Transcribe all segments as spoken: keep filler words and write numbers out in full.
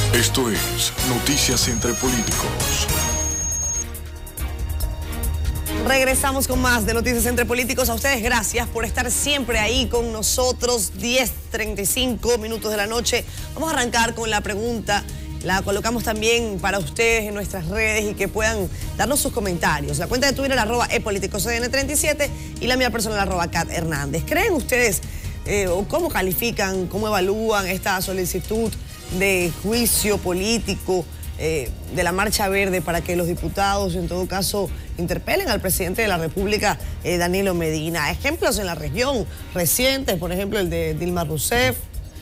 Esto es Noticias Entre Políticos. Regresamos con más de Noticias Entre Políticos. A ustedes gracias por estar siempre ahí con nosotros. diez treinta y cinco minutos de la noche. Vamos a arrancar con la pregunta. La colocamos también para ustedes en nuestras redes y que puedan darnos sus comentarios. La cuenta de Twitter, arroba epoliticoscn treinta y siete, y la mía personal, arroba Cat Hernández. ¿Creen ustedes eh, o cómo califican, cómo evalúan esta solicitud de juicio político eh, de la Marcha Verde para que los diputados, en todo caso, interpelen al presidente de la República, eh, Danilo Medina? Ejemplos en la región recientes, por ejemplo, el de Dilma Rousseff.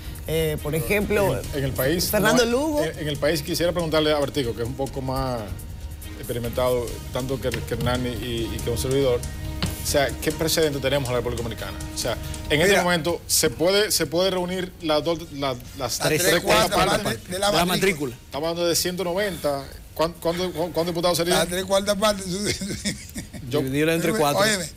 Eh, por ejemplo, en, en el país, Fernando no, Lugo. En, en el país quisiera preguntarle a Bertico, que es un poco más experimentado, tanto que, que Hernani y, y que un servidor. O sea, ¿qué precedente tenemos en la República Dominicana? O sea, en Mira, este momento, ¿se puede, se puede reunir las, dos, la, las tres, tres cuartas partes de, de la, la matrícula? Estamos hablando de ciento noventa. ¿Cuántos cuánto diputados serían? Las tres cuartas partes. Dividirlo entre cuatro. Óyeme.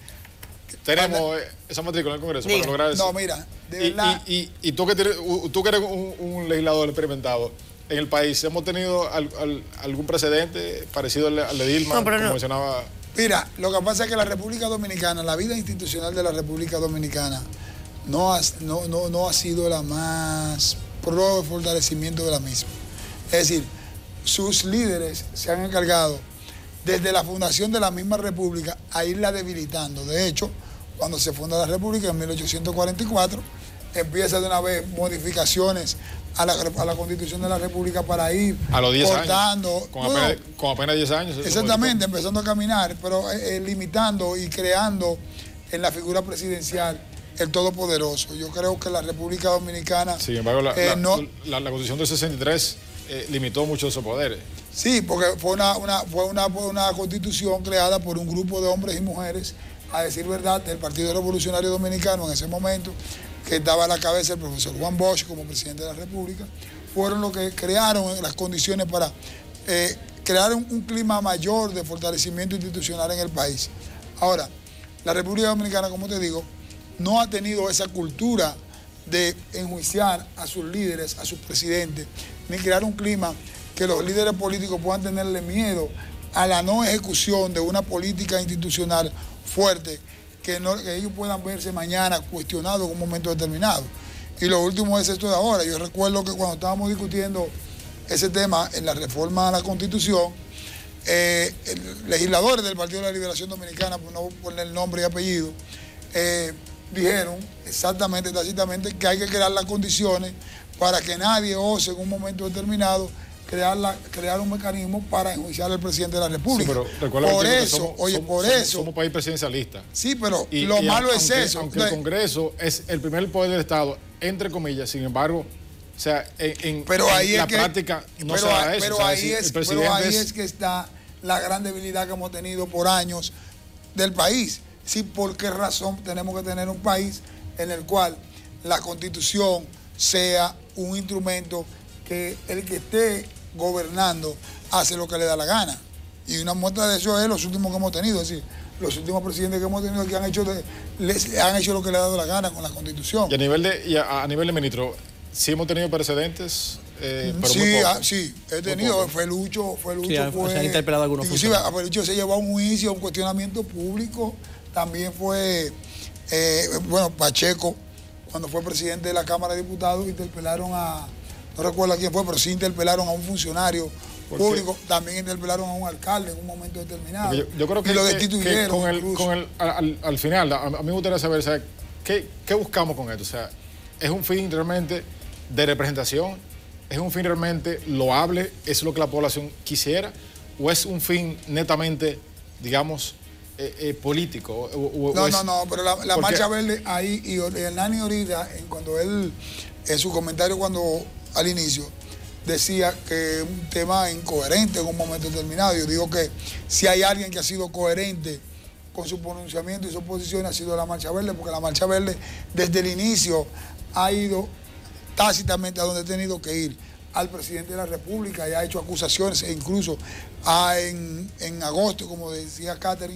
Tenemos esa matrícula en el Congreso Diga. para lograr eso. No, mira, de verdad. Y, y, y, y tú que, tienes, tú que eres un, un legislador experimentado, en el país, ¿hemos tenido al, al, algún precedente parecido al, al de Dilma, no, pero como no. mencionaba? Mira, lo que pasa es que la República Dominicana, la vida institucional de la República Dominicana, no ha, no, no, no ha sido la más pro fortalecimiento de la misma. Es decir, sus líderes se han encargado, desde la fundación de la misma República, a irla debilitando. De hecho, cuando se funda la República en mil ochocientos cuarenta y cuatro, empieza de una vez modificaciones a la, a la Constitución de la República para ir a los diez cortando. Años, con, apenas, bueno, con apenas diez años. Exactamente, empezando a caminar, pero eh, limitando y creando en la figura presidencial el todopoderoso. Yo creo que la República Dominicana... Sin embargo, la, eh, la, no, la, la Constitución del sesenta y tres eh, limitó mucho esos poderes. Sí, porque fue una, una, fue, una, fue una constitución creada por un grupo de hombres y mujeres, a decir verdad, del Partido Revolucionario Dominicano en ese momento, que estaba a la cabeza el profesor Juan Bosch como presidente de la República. Fueron los que crearon las condiciones para eh, crear un, un clima mayor de fortalecimiento institucional en el país. Ahora, la República Dominicana, como te digo, no ha tenido esa cultura de enjuiciar a sus líderes, a sus presidentes, ni crear un clima que los líderes políticos puedan tenerle miedo a la no ejecución de una política institucional fuerte, que, no, que ellos puedan verse mañana cuestionados en un momento determinado. Y lo último es esto de ahora. Yo recuerdo que cuando estábamos discutiendo ese tema en la reforma a la Constitución, eh, legisladores del Partido de la Liberación Dominicana, por no poner el nombre y apellido, eh, dijeron exactamente, tácitamente, que hay que crear las condiciones para que nadie ose en un momento determinado Crear, la, crear un mecanismo para enjuiciar al presidente de la República. Sí, pero por que eso, somos, oye, somos, por somos, eso. Somos país presidencialista. Sí, pero y, lo y malo aunque, es eso. Aunque Entonces, el Congreso es el primer poder del Estado, entre comillas, sin embargo, o sea, en, en, pero ahí en la es que, práctica no pero, se da eso. Pero, o sea, ahí, si es, pero ahí es que está la gran debilidad que hemos tenido por años del país. Sí, ¿por qué razón tenemos que tener un país en el cual la Constitución sea un instrumento que el que esté gobernando hace lo que le da la gana? Y una muestra de eso es los últimos que hemos tenido, es decir, los últimos presidentes que hemos tenido que han hecho, de, les, han hecho lo que le ha dado la gana con la Constitución. Y a nivel de, y a, a nivel de ministro, ¿sí hemos tenido precedentes? Eh, pero sí, muy ah, sí, he tenido, Felucho, Felucho sí, fue... se han interpelado algunos inclusive a Felucho se llevó a un juicio, a un cuestionamiento público. También fue, eh, bueno, Pacheco, cuando fue presidente de la Cámara de Diputados, interpelaron a... No recuerdo a quién fue, pero sí interpelaron a un funcionario público, también interpelaron a un alcalde en un momento determinado. Yo, yo creo que, y lo que, destituyeron. que con el, con el, al, al final, a, a mí me gustaría saber, o sea, ¿qué, ¿qué buscamos con esto? O sea, ¿es un fin realmente de representación? ¿Es un fin realmente loable? ¿Es lo que la población quisiera? ¿O es un fin netamente, digamos, eh, eh, político? O, o, no, o es, no, no, pero la, la porque, Marcha Verde ahí, y Hernani ahorita, en cuando él, en su comentario cuando al inicio, decía que es un tema incoherente en un momento determinado. Yo digo que si hay alguien que ha sido coherente con su pronunciamiento y su posición, ha sido la Marcha Verde, porque la Marcha Verde desde el inicio ha ido tácitamente a donde ha tenido que ir, al presidente de la República, y ha hecho acusaciones, e incluso a, en, en agosto, como decía Catherine,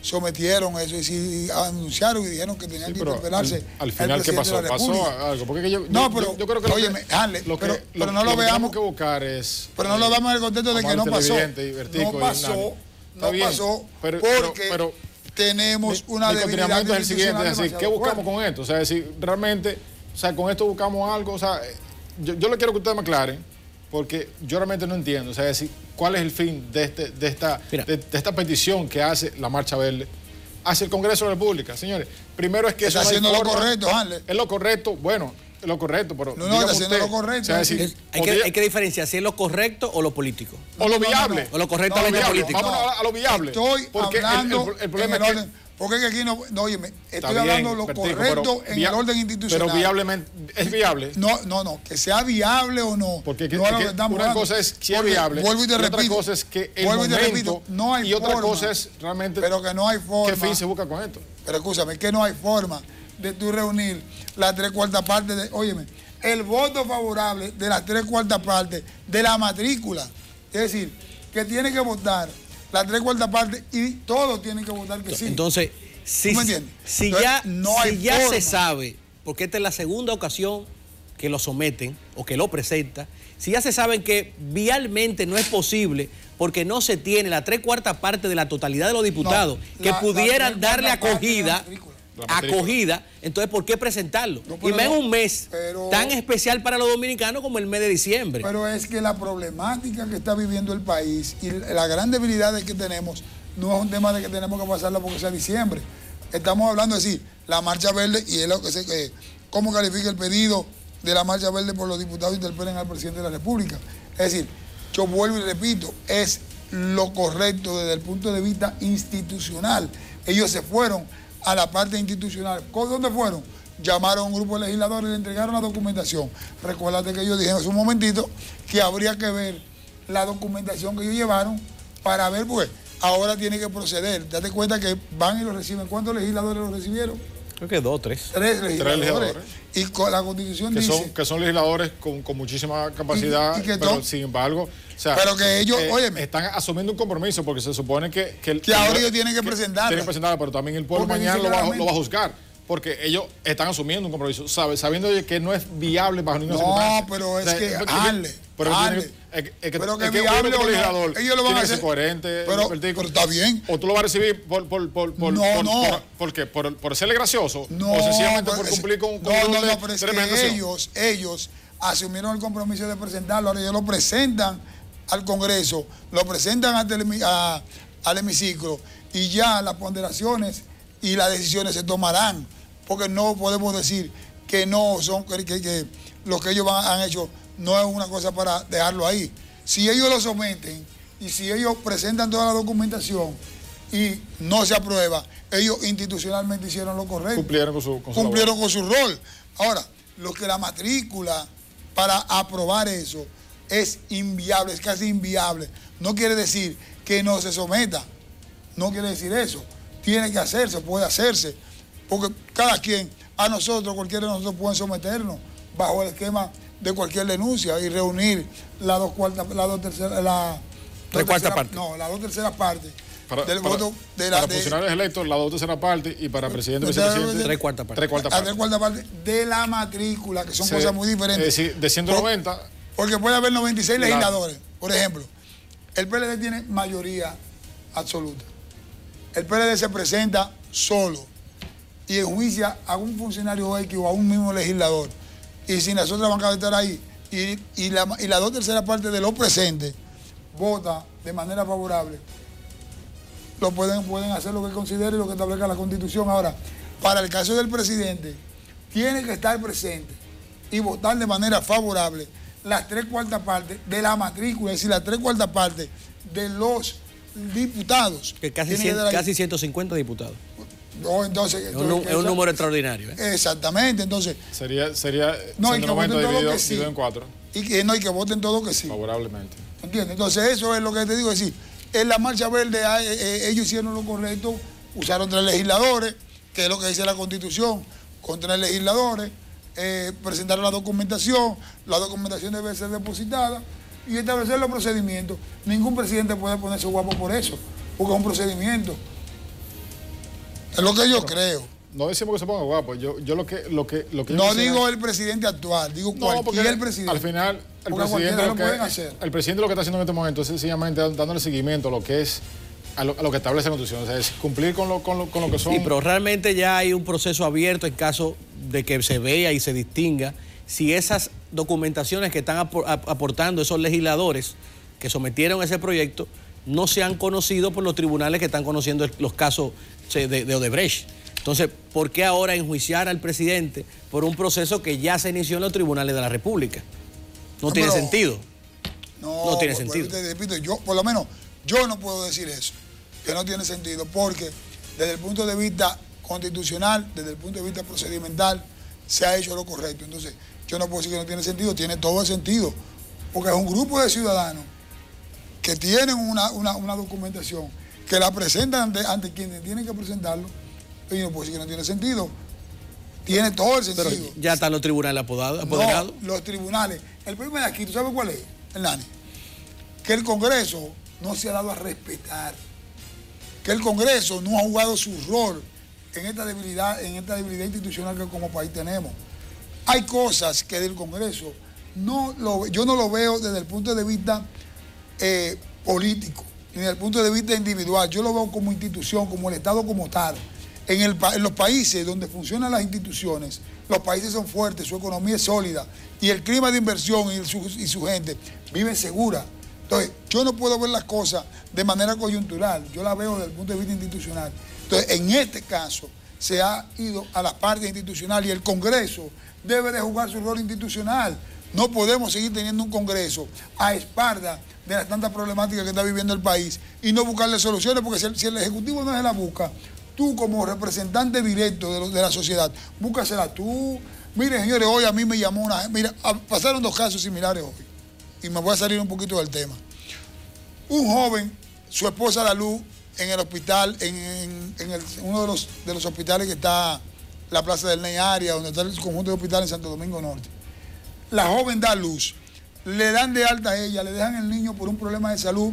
sometieron eso y, si, anunciaron y dijeron que tenían Sí, que pero interpelarse. Al, al final, ¿qué pasó? ¿Pasó algo? Porque yo, no, yo, pero, yo, yo creo que óyeme, lo que, Hanley, lo que, pero, lo, pero no lo, lo que veamos. tenemos que buscar es... Pero no lo veamos en el contexto de que no pasó. No pasó, no bien, pasó, pero, porque pero, pero, tenemos mi, una mi debilidad es el siguiente, es decir, ¿qué buscamos fuerte? con esto? O sea, es decir, realmente, o sea, con esto buscamos algo, o sea, yo, yo le quiero que ustedes me aclaren, porque yo realmente no entiendo, o sea, es decir, ¿cuál es el fin de, este, de, esta, de, de esta petición que hace la Marcha Verde hacia el Congreso de la República? Señores, primero es que está eso haciendo no lo correcto, Hanley. Es lo correcto, bueno, es lo correcto, pero no, no, está haciendo usted, lo correcto. O sea, es decir, es, hay, que, hay que diferenciar si es lo correcto o lo político. O lo viable. No, no, no. O lo correctamente no, político. Vamos a, a lo viable. Estoy porque hablando el, el, el problema en el es que, orden, porque es que aquí no, no óyeme, estoy bien, hablando lo Bertico, correcto pero, en el orden institucional. Pero viablemente, ¿es viable? No, no, no, que sea viable o no. Porque que, no que, lo que estamos una hablando. cosa es si es Porque, viable, vuelvo y te y repito, otra cosa es que el vuelvo momento, y te repito, no hay y otra forma, cosa es realmente pero que no hay forma, qué fin se busca con esto. Pero escúchame, que no hay forma de tú reunir las tres cuartas partes de, óyeme, el voto favorable de las tres cuartas partes de la matrícula. Es decir, que tiene que votar las tres cuartas partes y todos tienen que votar que sí. Entonces, si, ¿tú me entiendes? si Entonces, ya, no si hay ya forma. se sabe, porque esta es la segunda ocasión que lo someten o que lo presenta, si ya se sabe que vialmente no es posible porque no se tiene la tres cuartas partes de la totalidad de los diputados No, que la- pudieran la tres darle cuartas partes de la acogida, matrícula. acogida, entonces ¿por qué presentarlo? No, y pero más en no, un mes pero- tan especial para los dominicanos como el mes de diciembre. Pero es que la problemática que está viviendo el país y la gran debilidad que tenemos no es un tema de que tenemos que pasarla porque sea diciembre. Estamos hablando de decir, la Marcha Verde, y es lo que se, eh, cómo califica el pedido de la Marcha Verde por los diputados que interpelen al presidente de la República. Es decir, yo vuelvo y repito, es lo correcto desde el punto de vista institucional. Ellos se fueron a la parte institucional. ¿Dónde fueron? Llamaron a un grupo de legisladores y le entregaron la documentación. Recuérdate que ellos dijeron hace un momentito que habría que ver la documentación que ellos llevaron para ver, pues, ahora tiene que proceder. Date cuenta que van y lo reciben. ¿Cuántos legisladores lo recibieron? Creo que dos, tres. Tres legisladores. Tres legisladores. Y con la Constitución Que dice... son, que son legisladores con, con muchísima capacidad, y, y que pero son, sin embargo, o sea, pero que ellos, eh, óyeme, están asumiendo un compromiso porque se supone que... Que, que ahora ellos tienen que presentarla. Tienen que presentarla, pero también el pueblo Porque mañana dice lo va, claramente- lo va a juzgar. Porque ellos están asumiendo un compromiso, ¿sabe? Sabiendo que no es viable bajo ninguna No, circunstancia. pero es O sea, que, es que- hazle, pero hazle. tiene que- es que- es que- Pero que es que viable uno como o no, legislador ellos lo van tiene a que ser hacer. coherente, Pero- Bertico. pero está bien. O tú lo vas a recibir por, por, por, por, No, por, no. por, ¿por qué? Por, por serle gracioso, No, o sencillamente pero por es- cumplir con, con no, un no, de- no, pero es de que representación. ellos, ellos asumieron el compromiso de presentarlo, ahora ellos lo presentan al Congreso, lo presentan ante el hemi- a- al hemiciclo y ya las ponderaciones y las decisiones se tomarán, porque no podemos decir que no son, que, que, que lo que ellos van- han hecho no es una cosa para dejarlo ahí. Si ellos lo someten y si ellos presentan toda la documentación y no se aprueba, ellos institucionalmente hicieron lo correcto. Cumplieron con su, con su Cumplieron labor. con su rol. Ahora, lo que la matrícula para aprobar eso es inviable, es casi inviable. No quiere decir que no se someta, no quiere decir eso. Tiene que hacerse, puede hacerse, porque cada quien, a nosotros, cualquiera de nosotros puede someternos bajo el esquema de cualquier denuncia y reunir las dos cuartas, las dos terceras, la Tres dos cuartas terceras- partes. No, las dos terceras partes Para, del para- voto de la para de- funcionarios electos, la dos tercera parte, y para presidente y de- vicepresidente, Tres cuartas partes. tres cuartas a tres partes. cuartas partes de la matrícula, que son Se- cosas muy diferentes. Es decir, de ciento noventa, Porque puede haber noventa y seis Claro. legisladores. Por ejemplo, el P L D tiene mayoría absoluta. El P L D se presenta solo y enjuicia a un funcionario X o a un mismo legislador. Y sin las otras bancadas estar ahí, y, y, la, y la dos terceras partes de los presentes vota de manera favorable, lo pueden, pueden hacer lo que considere y lo que establezca la Constitución. Ahora, para el caso del presidente, tiene que estar presente y votar de manera favorable las tres cuartas partes de la matrícula, es decir, las tres cuartas partes de los diputados. Que casi, Tiene que cien- dar ahí. casi ciento cincuenta diputados. No, entonces, Es un, nu- es un número extraordinario. ¿eh? Exactamente, entonces, sería, sería no, y que ciento noventa voten todo dividido, que sí. dividido en cuatro, Y que no, y que voten todo que sí. favorablemente. ¿Entiendes? Entonces, eso es lo que te digo, es decir, en la Marcha Verde ah, eh, eh, ellos hicieron lo correcto, usaron tres legisladores, que es lo que dice la Constitución, con tres legisladores, eh, presentaron la documentación, la documentación debe ser depositada y establecer los procedimientos. Ningún presidente puede ponerse guapo por eso, porque es un procedimiento. Es lo que yo creo. No decimos que se ponga guapo. Yo, yo lo que, lo que, lo que no yo digo el presidente actual, digo no, cualquier presidente. Al final, el presidente, lo, lo que, pueden hacer. el presidente lo que está haciendo en este momento es sencillamente dándole seguimiento a lo que es a lo, a lo que establece la Constitución, o sea, es cumplir con lo, con lo, con lo que son. Sí, pero realmente ya hay un proceso abierto en caso de que se vea y se distinga si esas documentaciones que están aportando esos legisladores que sometieron ese proyecto no se han conocido por los tribunales que están conociendo los casos de, de Odebrecht. Entonces, ¿por qué ahora enjuiciar al presidente por un proceso que ya se inició en los tribunales de la República? No, no tiene pero, sentido. No, no tiene por, sentido. Te repito, yo, por lo menos, yo no puedo decir eso, que no tiene sentido, porque desde el punto de vista constitucional, desde el punto de vista procedimental, se ha hecho lo correcto. Entonces, yo no puedo decir que no tiene sentido, tiene todo el sentido, porque es un grupo de ciudadanos que tienen una, una, una documentación, que la presentan ante, ante quienes tienen que presentarlo. Y no puedo decir que no tiene sentido. Tiene todo el sentido. Pero ya están los tribunales apoderados. No, los tribunales. El problema de aquí, ¿tú sabes cuál es, Hernani? Que el Congreso no se ha dado a respetar. Que el Congreso no ha jugado su rol en esta debilidad, en esta debilidad institucional que como país tenemos. Hay cosas que del Congreso no lo, yo no lo veo desde el punto de vista eh, político, ni desde el punto de vista individual. Yo lo veo como institución, como el Estado como tal. En, el, en los países donde funcionan las instituciones, los países son fuertes, su economía es sólida y el clima de inversión y su, y su gente vive segura. Entonces, yo no puedo ver las cosas de manera coyuntural, yo la veo desde el punto de vista institucional. Entonces, en este caso, se ha ido a la parte institucional y el Congreso debe de jugar su rol institucional. No podemos seguir teniendo un Congreso a espaldas de las tantas problemáticas que está viviendo el país y no buscarle soluciones, porque si el, si el Ejecutivo no se la busca, tú como representante directo de, lo, de la sociedad, búscasela tú. Miren, señores, hoy a mí me llamó una... Mira, pasaron dos casos similares hoy. Y me voy a salir un poquito del tema. Un joven, su esposa da luz en el hospital, en, en, en el, uno de los, de los hospitales que está la Plaza del Ney Área, donde está el conjunto de hospitales en Santo Domingo Norte. La joven da luz, le dan de alta a ella, le dejan el niño por un problema de salud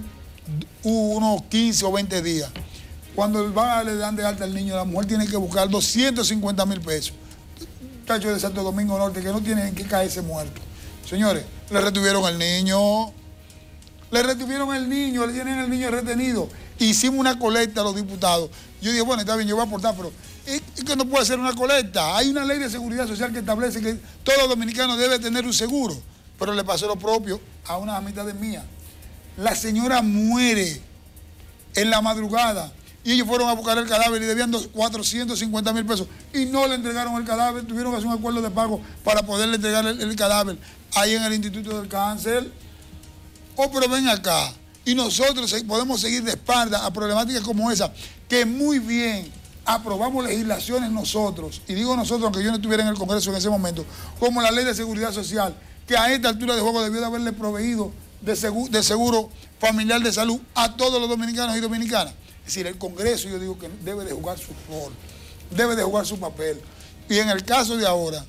unos quince o veinte días. Cuando van a le dan de alta al niño, la mujer tiene que buscar doscientos cincuenta mil pesos. Muchachos de Santo Domingo Norte que no tienen en qué caerse muerto. Señores, le retuvieron el niño. Le retuvieron el niño, le tienen el niño retenido. Hicimos una colecta a los diputados. Yo dije, bueno, está bien, yo voy a aportar, pero es que no puede ser una colecta. Hay una ley de seguridad social que establece que todo dominicano debe tener un seguro. Pero le pasó lo propio a unas amistades mías. La señora muere en la madrugada. Y ellos fueron a buscar el cadáver y debían cuatrocientos cincuenta mil pesos. Y no le entregaron el cadáver, tuvieron que hacer un acuerdo de pago para poderle entregar el, el cadáver ahí en el Instituto del Cáncer. Oh, pero ven acá. Y nosotros podemos seguir de espalda a problemáticas como esa, que muy bien aprobamos legislaciones nosotros, y digo nosotros, aunque yo no estuviera en el Congreso en ese momento, como la Ley de Seguridad Social, que a esta altura de juego debió de haberle proveído de seguro, de seguro familiar de salud a todos los dominicanos y dominicanas. Es decir, el Congreso, yo digo que debe de jugar su rol, debe de jugar su papel. Y en el caso de ahora,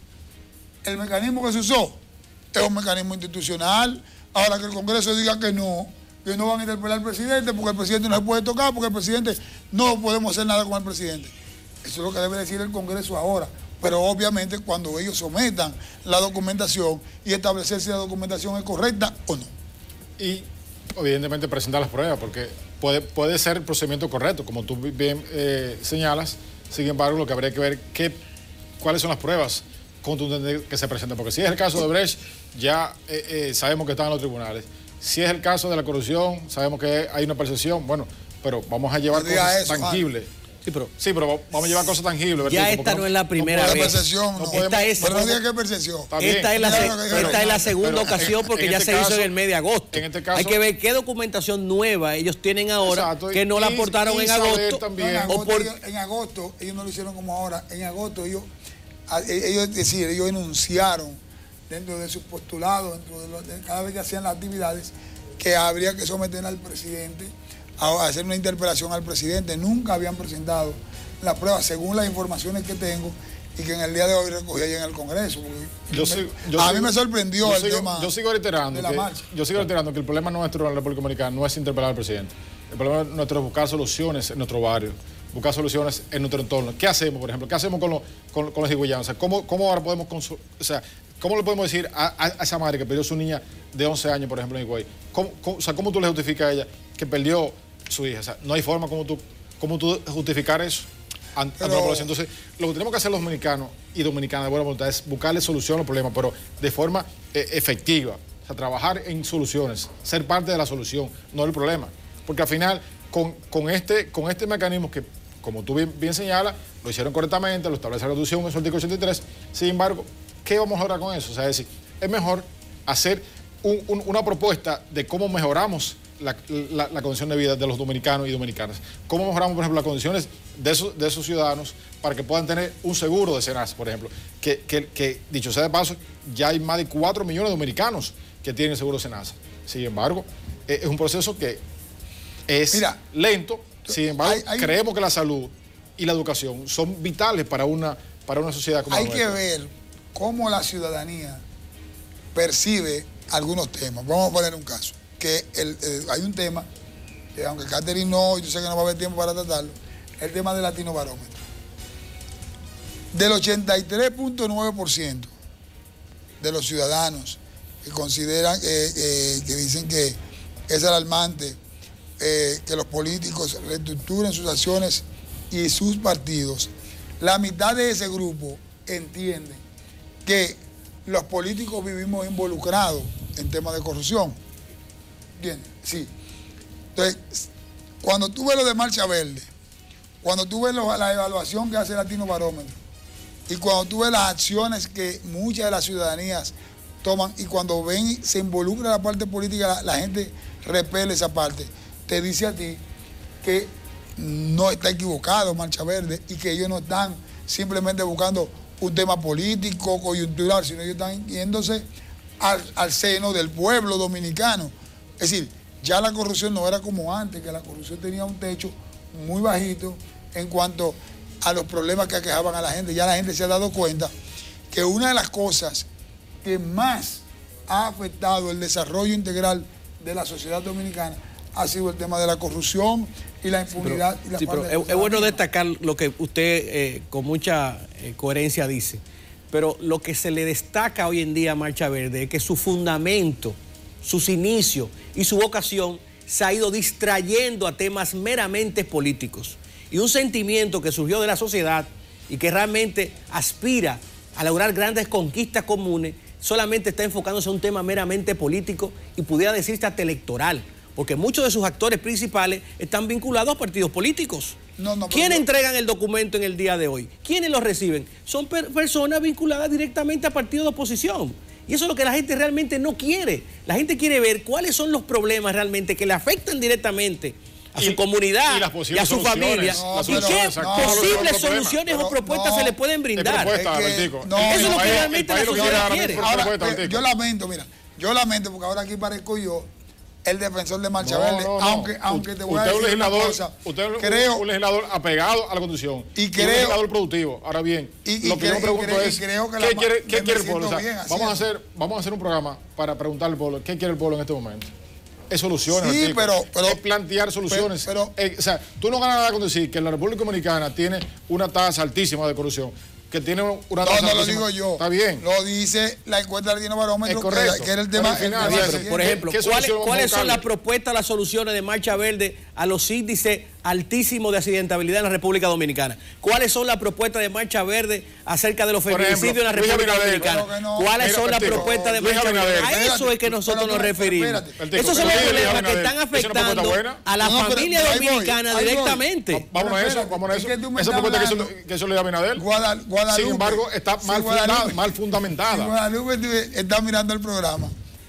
el mecanismo que se usó es un mecanismo institucional. Ahora que el Congreso diga que no, que no van a interpelar al presidente porque el presidente no se puede tocar, porque el presidente no podemos hacer nada con el presidente. Eso es lo que debe decir el Congreso ahora. Pero obviamente cuando ellos sometan la documentación y establecer si la documentación es correcta o no. Y evidentemente presentar las pruebas, porque puede, puede ser el procedimiento correcto, como tú bien eh, señalas. Sin embargo, lo que habría que ver qué, cuáles son las pruebas contundentes que se presentan, porque si es el caso de Odebrecht, ya eh, eh, sabemos que están en los tribunales. Si es el caso de la corrupción, sabemos que hay una percepción, bueno, pero vamos a llevar cosas eso, tangibles. Sí pero, sí, pero vamos a llevar cosas tangibles. Ya ¿verdad? Esta no, no es la primera no vez. Percepción, no. No podemos, esta es, pero no diga que percepción. Esta es la, se, esta es la segunda pero, ocasión porque en ya este se caso, hizo en el mes de agosto. En este caso, hay que ver qué documentación nueva ellos tienen ahora, exacto, que no y, la aportaron en agosto. No, en, agosto por... ellos, en agosto ellos no lo hicieron como ahora. En agosto ellos, ellos, es decir, ellos enunciaron dentro de sus postulados, dentro de, lo, de cada vez que hacían las actividades, que habría que someter al presidente, a hacer una interpelación al presidente. Nunca habían presentado la prueba según las informaciones que tengo y que en el día de hoy recogí ahí en el Congreso. Yo sigo, yo a sigo, mí me sorprendió yo el sigo, tema yo sigo reiterando de la que, marcha. Yo sigo reiterando que el problema nuestro en la República Dominicana no es interpelar al presidente. El problema nuestro es buscar soluciones en nuestro barrio. buscar soluciones en nuestro entorno. ¿Qué hacemos, por ejemplo? ¿Qué hacemos con, lo, con, con los higüeyanos? O sea, ¿cómo, cómo ahora podemos, o sea, cómo le podemos decir a, a, a esa madre que perdió su niña de once años, por ejemplo, en Higüey? ¿Cómo, cómo, o sea, ¿cómo tú le justificas a ella que perdió su hija? O sea, no hay forma como tú, como tú justificar eso ante la población. Entonces, lo que tenemos que hacer los dominicanos y dominicanas de buena voluntad es buscarle solución a los problemas, pero de forma eh, efectiva. O sea, trabajar en soluciones, ser parte de la solución, no el problema. Porque al final, con, con, este, con este mecanismo que, como tú bien, bien señalas, lo hicieron correctamente, lo establece la Constitución en su artículo ochenta y tres, sin embargo, ¿qué vamos a lograr con eso? O sea, es decir, es mejor hacer un, un, una propuesta de cómo mejoramos la, la, la condición de vida de los dominicanos y dominicanas. Cómo mejoramos, por ejemplo, las condiciones de esos, de esos ciudadanos para que puedan tener un seguro de SENASA, por ejemplo. Que, que, que, dicho sea de paso, ya hay más de cuatro millones de dominicanos que tienen seguro de SENASA. Sin embargo, es un proceso que es Mira, lento. Sin embargo, hay, hay, creemos que la salud y la educación son vitales para una, para una sociedad como la nuestra. Hay que ver cómo la ciudadanía percibe algunos temas. Vamos a poner un caso. Que el, el, hay un tema, que aunque Catherine no, yo sé que no va a haber tiempo para tratarlo, el tema del Latino Barómetro. Del ochenta y tres punto nueve por ciento de los ciudadanos que consideran, eh, eh, que dicen que es alarmante eh, que los políticos reestructuren sus acciones y sus partidos, la mitad de ese grupo entiende que los políticos vivimos involucrados en temas de corrupción. ¿Entiendes? Sí. Entonces, cuando tú ves lo de Marcha Verde, cuando tú ves lo, la evaluación que hace el Latino Barómetro, y cuando tú ves las acciones que muchas de las ciudadanías toman, y cuando ven, se involucra la parte política, la, la gente repele esa parte, te dice a ti que no está equivocado Marcha Verde y que ellos no están simplemente buscando un tema político, coyuntural, sino ellos están yéndose al, al seno del pueblo dominicano. Es decir, ya la corrupción no era como antes, que la corrupción tenía un techo muy bajito en cuanto a los problemas que aquejaban a la gente. Ya la gente se ha dado cuenta que una de las cosas que más ha afectado el desarrollo integral de la sociedad dominicana ha sido el tema de la corrupción y la impunidad. Sí, pero, y la sí, pero es, es bueno destacar lo que usted eh, con mucha eh, coherencia dice, pero lo que se le destaca hoy en día a Marcha Verde es que su fundamento, sus inicios y su vocación se ha ido distrayendo a temas meramente políticos. Y un sentimiento que surgió de la sociedad y que realmente aspira a lograr grandes conquistas comunes, solamente está enfocándose en un tema meramente político y pudiera decirse hasta electoral, porque muchos de sus actores principales están vinculados a partidos políticos. No, no, ¿Quiénes no. entregan el documento en el día de hoy? ¿Quiénes lo reciben? Son per personas vinculadas directamente a partidos de oposición. Y eso es lo que la gente realmente no quiere. La gente quiere ver cuáles son los problemas realmente que le afectan directamente a su y, comunidad y, y a su familia. No, y qué no, posibles no, soluciones pero, o propuestas no, se le pueden brindar. Propuesta, es que, no, eso es lo que realmente la sociedad quiere. Ahora, yo lamento, mira, yo lamento porque ahora aquí parezco yo el defensor de Marcha no, Verde, no, no. aunque, aunque te voy usted a decir una cosa. Usted es creo, un legislador apegado a la Constitución. Y, creo, y un legislador productivo. Ahora bien, y, y lo que creo, yo me pregunto creo, es, creo que ¿qué la, quiere, ¿qué quiere el pueblo? O sea, bien, vamos, a hacer, vamos a hacer un programa para preguntarle al pueblo, ¿qué quiere el pueblo en este momento? Es soluciones. Sí, pero, pero, es plantear soluciones. Pero, pero, eh, o sea, tú no ganas nada con decir que la República Dominicana tiene una tasa altísima de corrupción. Que tiene una tasa no, no lo digo yo. Está bien. Lo dice la encuesta del Latino Barómetro, es correcto, que, que era el tema. Final, el tema pero, por ejemplo, ¿cuáles, ¿cuáles son las propuestas, las soluciones de Marcha Verde a los índices altísimos de accidentabilidad en la República Dominicana? ¿Cuáles son las propuestas de Marcha Verde acerca de los feminicidios en la República Dominicana? No, ¿Cuáles mira, son las propuestas de Marcha Verde? A eso es que nosotros nos referimos. Esos son los problemas que están afectando a la familia dominicana directamente. Vamos a eso, vamos a eso. Esa propuesta que eso le da Abinader. Sin embargo, está mal, sí, fundada, mal fundamentada. Si Guadalupe está mirando el programa.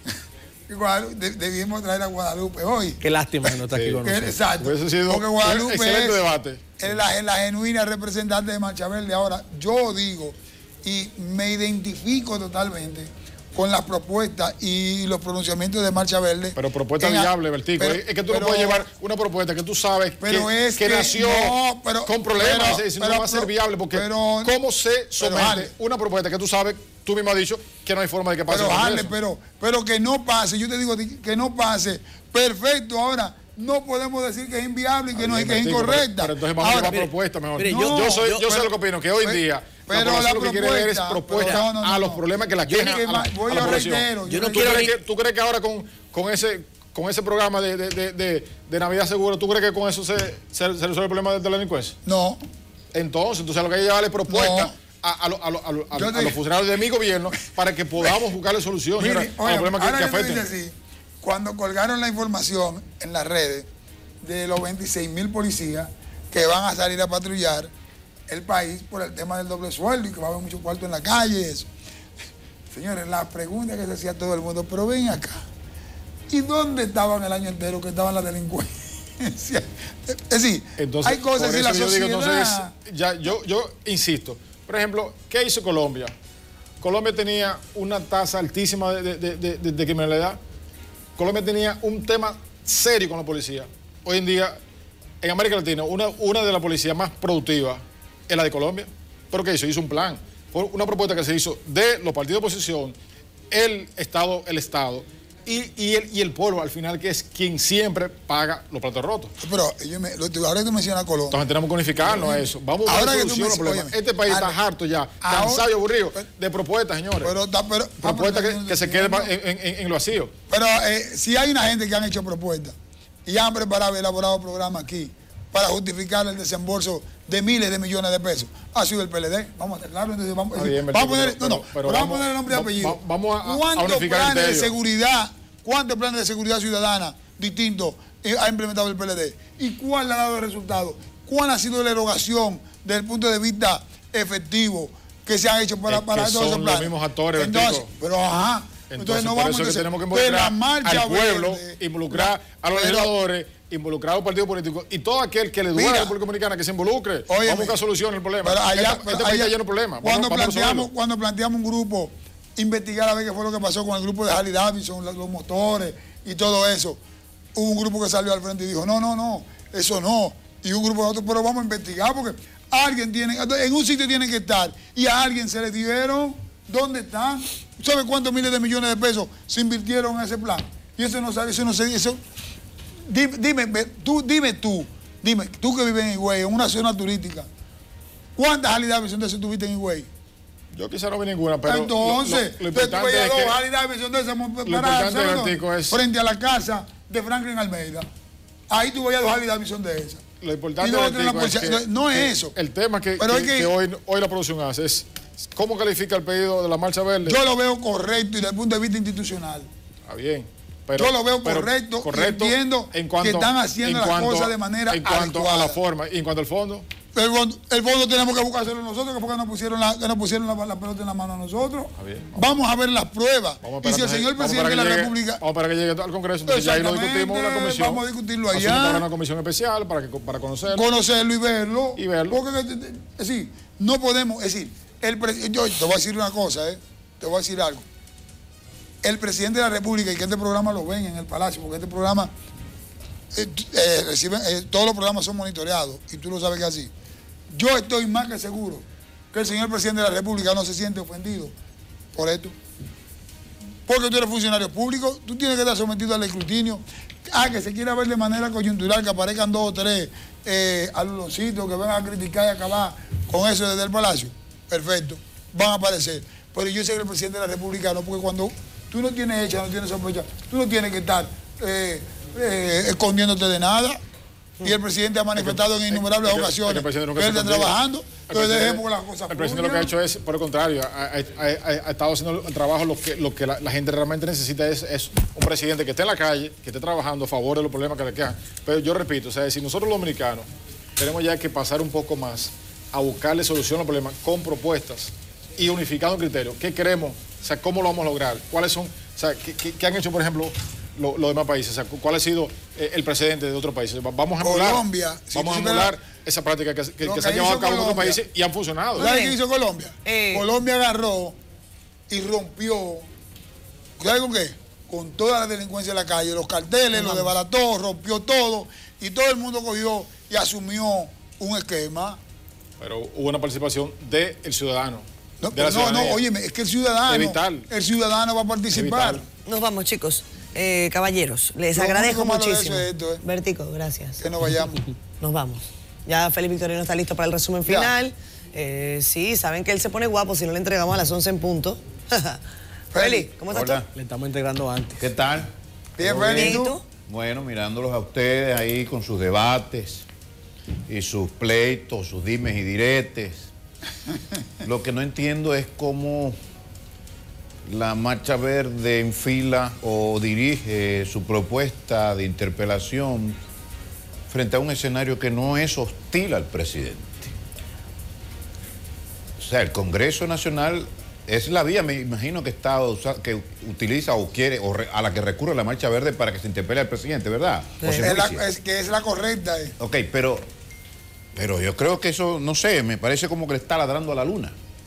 Guadalupe, debimos traer a Guadalupe hoy. Qué lástima que no está aquí con nosotros. Exacto. Porque Guadalupe excelente debate. Es la, es la genuina representante de Marcha Verde. Ahora, yo digo, y me identifico totalmente con las propuestas y los pronunciamientos de Marcha Verde. Pero propuesta viable, Bertico. Es que tú pero, no puedes llevar una propuesta que tú sabes pero que, es que, que nació no, pero, con problemas pero, y no va a ser viable. Porque pero, ¿cómo se somete una propuesta que tú sabes, tú mismo has dicho, que no hay forma de que pase? Pero, Ale, pero, pero que no pase, yo te digo que no pase. Perfecto, ahora no podemos decir que es inviable y que, no, bien, que es Martico, incorrecta. Pero, pero entonces vamos Ahora, a llevar mire, propuestas mejor. mire, No, yo- yo, soy, yo, yo- sé lo que opino, que hoy en pero- día pero la población la lo que quiere ver es propuesta- propuestas pero no, no, a los no. problemas que la Yo quejan dije, a la, voy, a la yo población. reitero, Yo no ¿Tú, quiero crees ni- que, ¿Tú crees que ahora con, con, ese, con ese programa de, de, de, de, de Navidad Segura, tú crees que con eso se, se, se resuelve el problema de, de la delincuencia? No, Entonces, entonces lo que hay que llevarle propuestas No. a, a, lo- a, lo- a, lo- a, Yo a te- los funcionarios de mi gobierno para que podamos buscarle soluciones mire, a los oiga, problemas que, ahora que que tú afecten. dices así, cuando colgaron la información en las redes de los veintiséis mil policías que van a salir a patrullar el país por el tema del doble sueldo y que va a haber mucho cuarto en la calle y eso. Señores, la pregunta que se hacía todo el mundo, pero ven acá, ¿y dónde estaban el año entero que estaban las delincuencias? Es decir, Entonces, hay cosas por en la eso yo sociedad. digo, entonces, ya, yo, yo insisto, por ejemplo, ¿qué hizo Colombia? Colombia tenía una tasa altísima de, de- de- de- de criminalidad. Colombia tenía un tema serio con la policía. Hoy en día, en América Latina, una, una de las policías más productivas es la de Colombia. ¿Pero qué hizo? Hizo un plan. Fue una propuesta que se hizo de los partidos de oposición, el Estado, el Estado y, y, el, y el pueblo, al final, que es quien siempre paga los platos rotos. Pero yo me, lo, ahora que tú mencionas Colombia, Entonces tenemos que unificarnos a eso. Vamos a Ahora buscar que tú solución a los me- problemas. óyeme, Este país está ahora- harto ya, ahora- cansado y aburrido de propuestas, señores. pero, está- pero, ah, propuestas pero- que, que se queden en, en, en lo vacío. Pero eh, si hay una gente que han hecho propuestas y han preparado y elaborado programas aquí para justificar el desembolso de miles de millones de pesos, ha sido el P L D. Vamos a estar claros, entonces vamos, Está bien, vamos a poner, pero- no, no, pero pero vamos a vamos- poner el nombre y va- apellido. va- vamos a- a ¿Cuántos unificar el planes de criterio? seguridad, cuántos planes de seguridad ciudadana distintos eh, ha implementado el P L D? ¿Y cuál le ha dado el resultado? ¿Cuál ha sido la erogación desde el punto de vista efectivo que se han hecho para, Es que para todos esos son los planes? mismos actores, Entonces, Bertico. pero ajá. Entonces, no por vamos eso es que entonces, tenemos que de involucrar la marcha al pueblo, verde, involucrar a los pero- legisladores, involucrar a los partidos políticos y todo aquel que le duele a Mira, la República Dominicana que se involucre. Óyeme, vamos a buscar solución al problema. Pero allá, Esta- pero este país allá- está lleno de problemas. Cuando, Vamos, vamos a planteamos, resolverlo. cuando planteamos un grupo, investigar a ver qué fue lo que pasó con el grupo de Harley Davidson, los, los motores y todo eso, hubo un grupo que salió al frente y dijo, no, no, no, eso no. Y un grupo de otros, pero vamos a investigar porque alguien tiene, en un sitio tienen que estar y a alguien se le dieron, ¿dónde están? ¿Sabe cuántos miles de millones de pesos se invirtieron en ese plan? Y eso no sale, eso no se eso. Dime, dime, tú, dime tú, dime, tú que vives en Higüey, en una zona turística, ¿cuántas Harley Davidson de esas tuviste en Higüey? Yo quizá no vi ninguna, pero lo- Entonces, lo, lo tú importante veías es dos que Harley Davidson de esas paradas, importante, ¿sabes dónde? Bertico, es- frente a la casa de Franklin Almeida. Ahí tú veías dos Harley Davidson de esas. lo importante Y dos Bertico, otras en la es policía. que- No es que eso. El tema que, Pero que- es que- que hoy, hoy la producción hace es cómo califica el pedido de la Marcha Verde. Yo lo veo correcto y desde el punto de vista institucional. Está bien. Pero, Yo lo veo pero correcto y entiendo que están haciendo en las cosas de manera En cuanto a adecuada. la forma y en cuanto al fondo, El fondo, el fondo tenemos que buscárselo nosotros, que porque nos pusieron la, que nos pusieron la, la pelota en la mano a nosotros. bien, vamos. a ver las pruebas. vamos a Y si el esperar que- señor vamos presidente de para la que llegue- República... Vamos para que llegue al Congreso, entonces ya ahí lo discutimos en una Exactamente, comisión. vamos a discutirlo Hacemos allá. para una comisión especial para, que, para conocerlo. conocerlo y verlo. Y verlo. Porque, es decir, no podemos, es decir, el pre- yo te voy a decir una cosa, ¿eh? Te voy a decir algo. El presidente de la República, y que este programa lo ven en el Palacio, porque este programa, eh, eh, reciben, eh, todos los programas son monitoreados, y tú lo sabes que es así. Yo estoy más que seguro que el señor presidente de la República no se siente ofendido por esto. Porque tú eres funcionario público, tú tienes que estar sometido al escrutinio. Ah, que se quiera ver de manera coyuntural, que aparezcan dos o tres eh, aluloncitos que vengan a criticar y acabar con eso desde el Palacio. Perfecto, van a aparecer. Pero yo sé que el presidente de la República no, porque cuando tú no tienes hecha, no tienes sospecha, tú no tienes que estar eh, eh, escondiéndote de nada. Y el presidente ha manifestado en innumerables Es que- es que ocasiones el presidente nunca que se él está contigo. trabajando. El Entonces presidente- dejemos que las cosas El presidente lo que ha hecho es, por el contrario, ha, ha- ha- ha estado haciendo el trabajo, lo que, lo que la, la gente realmente necesita es, es un presidente que esté en la calle, que esté trabajando a favor de los problemas que le quedan. Pero yo repito, o sea, si nosotros los dominicanos tenemos ya que pasar un poco más a buscarle solución a los problemas con propuestas y unificando criterios, ¿qué queremos? O sea, ¿cómo lo vamos a lograr? ¿Cuáles son, o sea, qué, qué- qué han hecho, por ejemplo, lo- los demás países? O sea, ¿cuál ha sido eh, el precedente de otros países? Va- Vamos a emular, Colombia, si vamos a tú emular supieras- esa práctica que, que- Lo que que se ha llevado hizo a cabo en otros Colombia. países y han funcionado. ¿Sabes Bien. qué hizo Colombia? Eh. Colombia agarró y rompió, ¿sabes con qué? Con toda la delincuencia en la calle, los carteles, los desbarató, rompió todo y todo el mundo cogió y asumió un esquema. Pero hubo una participación del ciudadano. No, de la pero no, no, ciudadanía. óyeme, es que el ciudadano, Es vital. el ciudadano va a participar. vital. Nos vamos, chicos. Eh, caballeros, les Lo agradezco único malo de muchísimo. eso es esto, ¿eh? Vertico, gracias. Que nos vayamos. Nos vamos. Ya Félix Victorino está listo para el resumen Ya. final. Eh, sí, saben que él se pone guapo si no le entregamos a las once en punto. Félix, ¿cómo estás Hola. tú? Le estamos integrando antes. ¿Qué tal? Bien, Bien, Félix, ¿y ¿tú? tú? Bueno, mirándolos a ustedes ahí con sus debates y sus pleitos, sus dimes y diretes. Lo que no entiendo es cómo la Marcha Verde enfila o dirige su propuesta de interpelación frente a un escenario que no es hostil al presidente. O sea, el Congreso Nacional es la vía, me imagino que está que utiliza o quiere o re, a la que recurre la Marcha Verde para que se interpele al presidente, ¿verdad? Sí. O se Es la- enjuicie. es que es la correcta. eh. Ok, pero, pero yo creo que eso, no sé, me parece como que le está ladrando a la luna.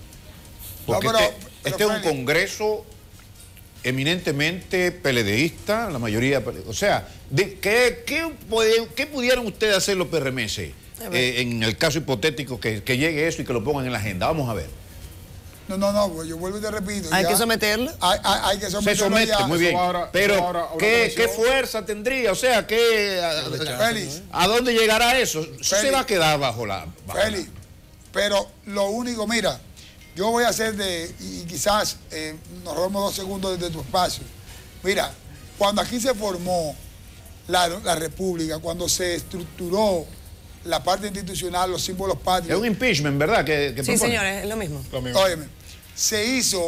Porque No, pero- este, pero, este es un Félix. Congreso eminentemente peledeísta, la mayoría, o sea, de, ¿qué, qué, puede- qué pudieran ustedes hacer los P R M S eh, en el caso hipotético que, que llegue eso y que lo pongan en la agenda? Vamos a ver. No, no, no, pues yo vuelvo y te repito. Hay ya. que someterlo. Hay, hay- hay que Se someterlo somete, ya. muy bien. Eso ahora- pero, eso ahora- ahora ¿qué, apareció. ¿qué fuerza tendría? O sea, ¿qué, a, Félix, a dónde llegará eso? Eso se Félix. va a quedar bajo la... bajo la- Félix, pero lo único, mira, yo voy a hacer de, y, y quizás eh, nos robamos dos segundos de tu espacio. Mira, cuando aquí se formó la, la República, cuando se estructuró la parte institucional, los símbolos Es patrios, un impeachment, ¿verdad? Que, que Sí, propone. señores, es lo mismo. Lo mismo. óyeme, se hizo,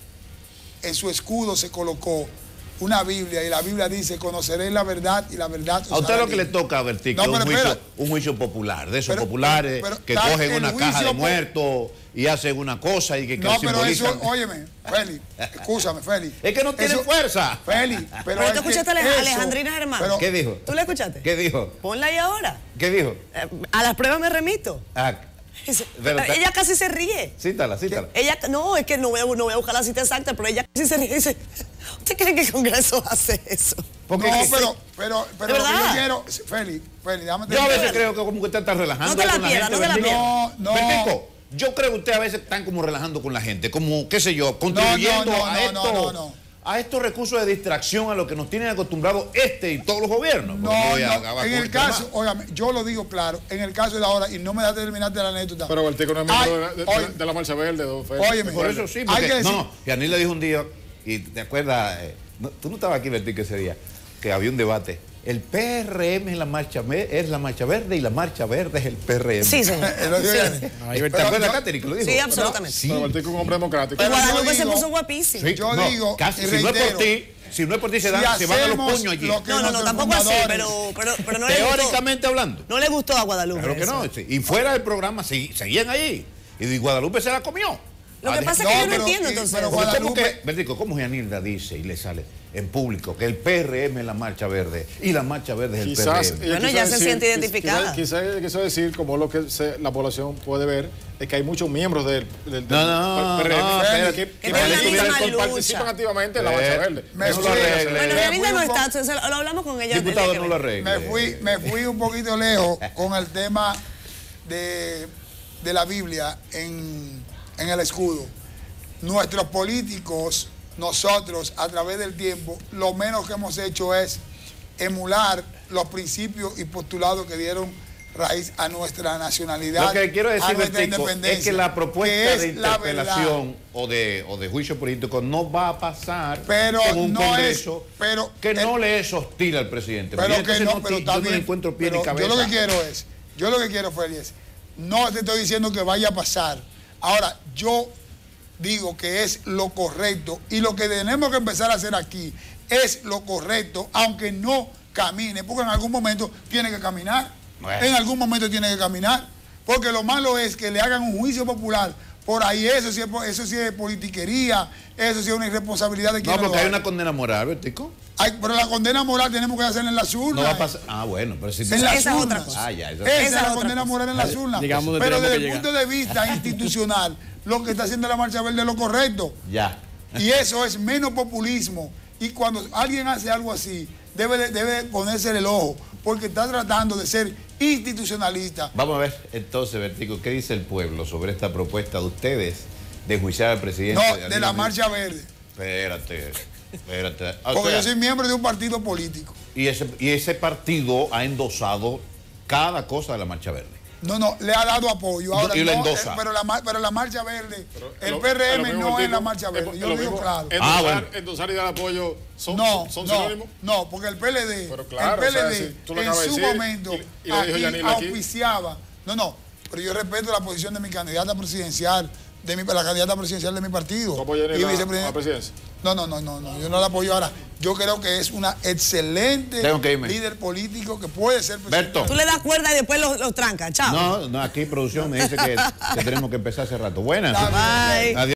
en su escudo se colocó una Biblia y la Biblia dice, conoceréis la verdad y la verdad os A usted hará lo que le libre". toca, Vertico, No, es un pero juicio, espera. un juicio popular, de esos Pero- populares pero- pero que está cogen el una caja juicio de po- muertos y hacen una cosa y que, que No, lo pero eso, simbolizan. óyeme, Félix, escúchame, Félix. Es que no tienen Eso- fuerza. Félix, pero, Pero es tú que escuchaste a Ale- eso- Alejandrina Germán. pero- ¿Qué dijo? ¿Tú la escuchaste? ¿Qué dijo? Ponla ahí ahora. ¿Qué dijo? Eh, a las pruebas me remito. Ah, Pero está- Ella casi se ríe. cítala, cítala. Ella, no, es que no voy, a, no voy a buscar la cita exacta, pero ella casi se ríe y dice, ¿usted cree que el Congreso hace eso? Porque no, que- pero, pero, pero ¿De lo que yo verdad? quiero, Félix, Félix, déjame Yo a veces terminar. creo que como que usted está relajando No te la con la pierdas, gente. no te la Vertico. pierdas. No, no. Vertico, yo creo que usted a veces están como relajando con la gente, como, qué sé yo, contribuyendo no, a, no, esto, no, no, no. a estos recursos de distracción a los que nos tienen acostumbrados este y todos los gobiernos. No, Porque voy a- no, a- a- en el a- caso, óigame, yo lo digo claro, en el caso de ahora, y no me da terminarte la anécdota. Pero Vertico no es miembro Ay, de, la- de- oye, de la Marcha Verde. don Félix. Óyeme, Por eso sí, Hay porque, que decir- no, Yanil le dijo un día, y te acuerdas, eh, no, tú no estabas aquí, Vertico, ese día, que había un debate. El P R M es la marcha, ve- es la marcha verde y la marcha verde es el P R M. Sí, señor. Eh, lo digo Sí. Yanni. ¿Te Pero acuerdas, yo- Catherine, que lo dijo? Sí, absolutamente. Sí. Pero Vertico es un hombre democrático. Y Pero yo Guadalupe se digo- puso guapísimo. Sí, Yo no, digo casi, y si no es por reitero, ti, si no es por ti, se, si dan, se van a los hacemos puños allí. lo que No, no, no, nuestros tampoco así, fundadores- pero, pero, pero no le gustó. Teóricamente hablando. No le gustó a Guadalupe. Claro que eso. no. sí. Y fuera del programa segui- seguían ahí. Y Guadalupe se la comió. Lo que Ah, pasa de- es que No, yo no pero- entiendo y- entonces. pero Porque ¿cómo Guadalupe- que, Vertico, ¿cómo Yanilda dice y le sale en público que el P R M es la marcha verde y la marcha verde es el Quizás, P R M? ella Bueno, quiso ya se siente quizás- identificada. Quizás ella quiso decir, como lo que se- la población puede ver, es que hay muchos miembros del, del, del No, no, P R M no, que- espera, que, que que no hay participan- ninguna lucha. participan activamente en la Marcha Eh, Verde. me Eso fui- lo arregla. arregle. Bueno, Me Yanilda fui no un está, po- entonces lo, lo hablamos con ella. Diputado, el día que no lo venga. arregle. Me fui, me fui un poquito lejos con el tema de, de la Biblia en, en el escudo. Nuestros políticos, nosotros, a través del tiempo, lo menos que hemos hecho es emular los principios y postulados que dieron raíz a nuestra nacionalidad. Lo que quiero a decir, nuestra Vertico, es independencia, que la propuesta que de es la verdad. interpelación o de, o de juicio político no va a pasar Pero en un no Congreso es- pero que el- no le es hostil al presidente. Pero Entonces que no, pero ti- está yo no bien. le encuentro pie Pero ni cabeza. yo lo que quiero es, yo lo que quiero, Félix, es, no te estoy diciendo que vaya a pasar. Ahora, yo digo que es lo correcto y lo que tenemos que empezar a hacer aquí es lo correcto, aunque no camine, porque en algún momento tiene que caminar. Bueno. En algún momento tiene que caminar. Porque lo malo es que le hagan un juicio popular. Por ahí eso sí es, eso sí es politiquería, eso sí es una irresponsabilidad de quien No, lo porque hay haga. una condena moral, Vertico. Ay, pero la condena moral tenemos que hacerla en las urnas. No va a pasar. Ah, bueno, pero si En las Esa es otra urnas. cosa. Ah, ya, esa- Esa Esa es es la otra condena cosa. moral en las urnas. Digamos donde Pero tenemos desde que el llegar. punto de vista institucional, lo que está haciendo la Marcha Verde es lo correcto. Ya. Y eso es menos populismo. Y cuando alguien hace algo así, debe, de- debe ponerse el ojo, porque está tratando de ser institucionalista. Vamos a ver entonces, Vertico, ¿qué dice el pueblo sobre esta propuesta de ustedes de enjuiciar al presidente? No, de la Marcha Verde. Espérate. Espérate. O Porque sea, yo soy miembro de un partido político. y, ese, y ese partido ha endosado cada cosa de la Marcha Verde. No, no, le ha dado apoyo. Ahora Y lo no, endosa. eh, pero, la, mar- pero la Marcha Verde, Pero el lo- P R M lo mismo no es tipo, la Marcha Verde. es- Yo lo lo digo mismo, claro. Endosar, Ah, bueno. endosar y dar apoyo son, No, son no, sinónimos. no, porque el P L D, Pero claro, el P L D o sea, si tú lo en acabas de su decir, momento y- y lo dijo aquí Yanil aquí. auspiciaba. No, no, pero yo respeto la posición de mi candidata presidencial, de mi, la candidata presidencial de mi partido. ¿Tú apoyas a Yanil y a- vicepresidente. a la presidencia? No, no, no, no, no, yo no la apoyo ahora. Yo creo que es una excelente Tengo que irme. líder político que puede ser presidente. Berto. Tú le das cuerda y después los, los trancas. Chao. No, no, aquí producción me dice que, que tenemos que empezar hace rato. Buenas. Está bien. Bye. Adiós.